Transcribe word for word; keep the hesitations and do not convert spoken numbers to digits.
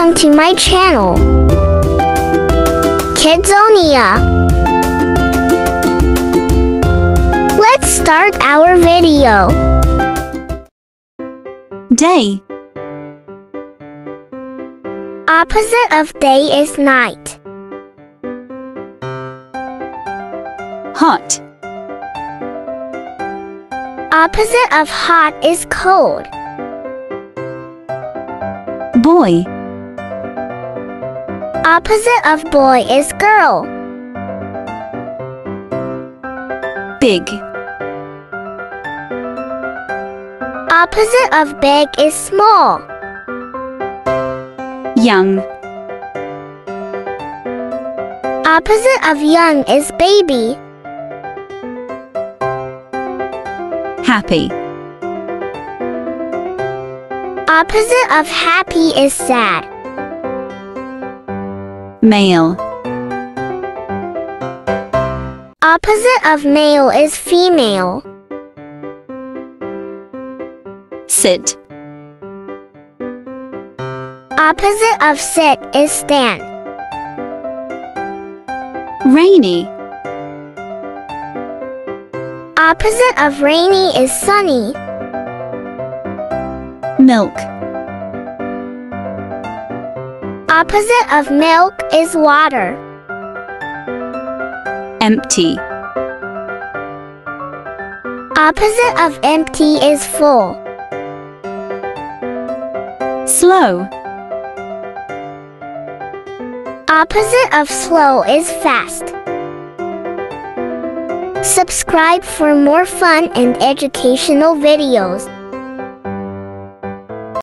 Welcome to my channel, KIDZONIA. Let's start our video. Day. Opposite of day is night. Hot. Opposite of hot is cold. Boy. Opposite of boy is girl. Big. Opposite of big is small. Young. Opposite of young is baby. Happy. Opposite of happy is sad. Male. Opposite of male is female. Sit. Opposite of sit is stand. Rainy. Opposite of rainy is sunny. Milk. Opposite of milk is water. Empty. Opposite of empty is full. Slow. Opposite of slow is fast. Subscribe for more fun and educational videos.